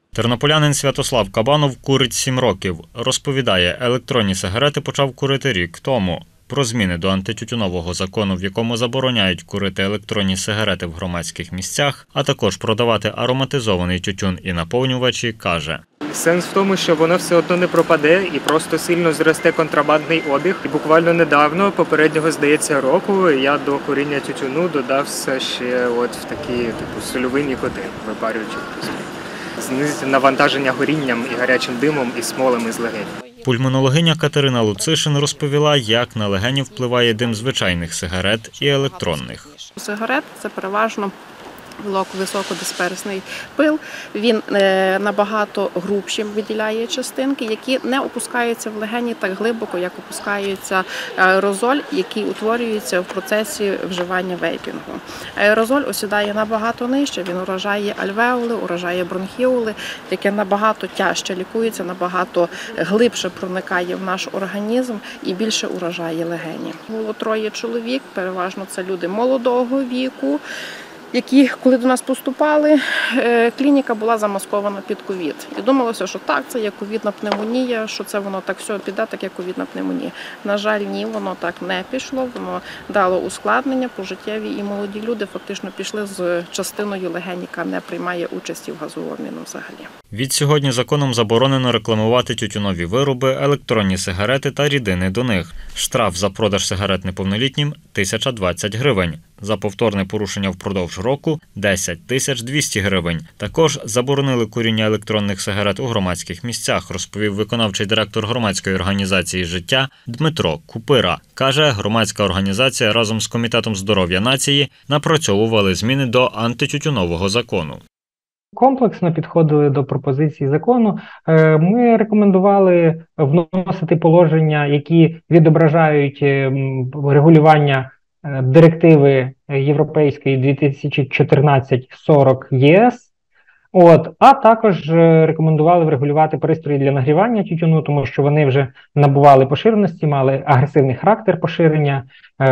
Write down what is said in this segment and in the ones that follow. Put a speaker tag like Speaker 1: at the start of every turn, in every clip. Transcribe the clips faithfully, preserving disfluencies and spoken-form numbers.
Speaker 1: Тернополянин Святослав Кабанов курить сім років. Розповідає, електронні сигарети почав курити рік тому. Про зміни до антитютюнового закону, в якому забороняють курити електронні сигарети в громадських місцях, а також продавати ароматизований тютюн і наповнювачі, каже.
Speaker 2: Сенс в тому, що воно все одно не пропаде і просто сильно зросте контрабандний обіг. І буквально недавно, попереднього, здається, року, я до куріння тютюну додав ще от в такі типу сольовий нікотин, випарюючи просто. Знизити навантаження горінням і гарячим димом і смолами з легень.
Speaker 1: Пульмонологиня Катерина Луцишин розповіла, як на легені впливає дим звичайних сигарет і електронних.
Speaker 3: Сигарет – це переважно високодисперсний пил. Він набагато грубші виділяє частинки, які не опускаються в легені так глибоко, як опускається аерозоль, який утворюється в процесі вживання вейпінгу. Аерозоль осідає набагато нижче, він уражає альвеоли, уражає бронхіоли, яке набагато тяжче лікується, набагато глибше проникає в наш організм і більше уражає легені. Було троє чоловік, переважно це люди молодого віку, які, коли до нас поступали, клініка була замаскована під ковід. І думалося, що так, це є ковідна пневмонія, що це воно так все піде, так як ковідна пневмонія. На жаль, ні, воно так не пішло, воно дало ускладнення, пожиттєві, і молоді люди фактично пішли з частиною легень, яка не приймає участі в газообміну взагалі.
Speaker 1: Відсьогодні законом заборонено рекламувати тютюнові вироби, електронні сигарети та рідини до них. Штраф за продаж сигарет неповнолітнім – тисяча двадцять гривень. За повторне порушення впродовж року – десять тисяч двісті гривень. Також заборонили куріння електронних сигарет у громадських місцях, розповів виконавчий директор громадської організації «Життя» Дмитро Купира. Каже, громадська організація разом з Комітетом здоров'я нації напрацьовували зміни до антитютюнового закону.
Speaker 4: Комплексно підходили до пропозиції закону. Ми рекомендували вносити положення, які відображають регулювання директиви Європейської дві тисячі чотирнадцять сорок ЄС. От, а також рекомендували врегулювати пристрої для нагрівання тютюну, тому що вони вже набували поширеності, мали агресивний характер поширення,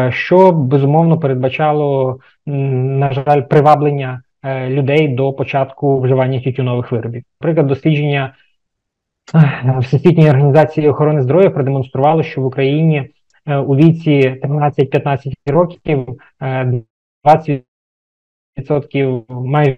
Speaker 4: що безумовно передбачало, на жаль, приваблення людей до початку вживання тютюнових виробів. Наприклад, дослідження Всесвітньої організації охорони здоров'я продемонструвало, що в Україні у віці тринадцять-п'ятнадцять років двадцять відсотків, майже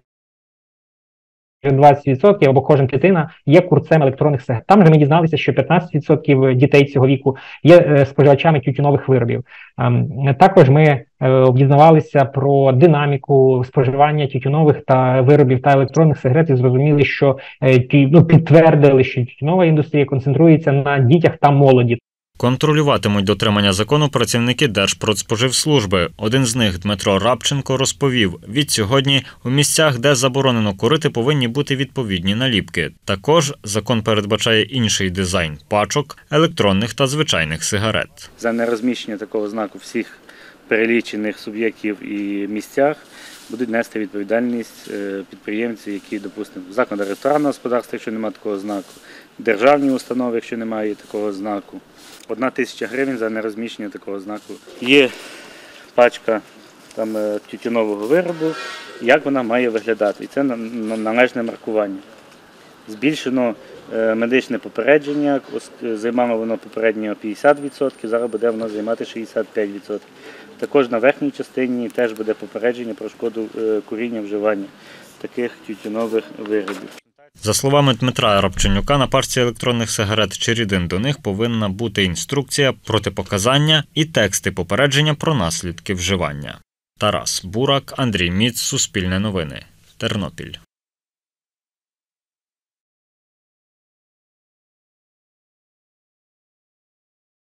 Speaker 4: двадцять відсотків або кожен дитина є курцем електронних сигарет. Там же ми дізналися, що п'ятнадцять відсотків дітей цього віку є споживачами тютюнових виробів. Також ми дізнавалися про динаміку споживання тютюнових та виробів та електронних сигарет і зрозуміли, що ну, підтвердили, що тютюнова індустрія концентрується на дітях та молоді.
Speaker 1: Контролюватимуть дотримання закону працівники Держпродспоживслужби. Один з них, Дмитро Рабченко, розповів, відсьогодні у місцях, де заборонено курити, повинні бути відповідні наліпки. Також закон передбачає інший дизайн пачок, електронних та звичайних сигарет.
Speaker 5: За нерозміщення такого знаку всіх перелічених суб'єктів і місцях будуть нести відповідальність підприємці, які, допустимо, заклади ресторанного господарства, якщо немає такого знаку, державні установи, якщо немає такого знаку. Одна тисяча гривень за нерозміщення такого знаку. Є пачка там, тютюнового виробу, як вона має виглядати. І це належне маркування. Збільшено медичне попередження, займало воно попередньо п'ятдесят відсотків, зараз буде воно займати шістдесят п'ять відсотків. Також на верхній частині теж буде попередження про шкоду куріння, вживання таких тютюнових виробів.
Speaker 1: За словами Дмитра Рабченюка, на пачці електронних сигарет чи рідин до них повинна бути інструкція, протипоказання і тексти попередження про наслідки вживання. Тарас Бурак, Андрій Міц, Суспільне новини, Тернопіль.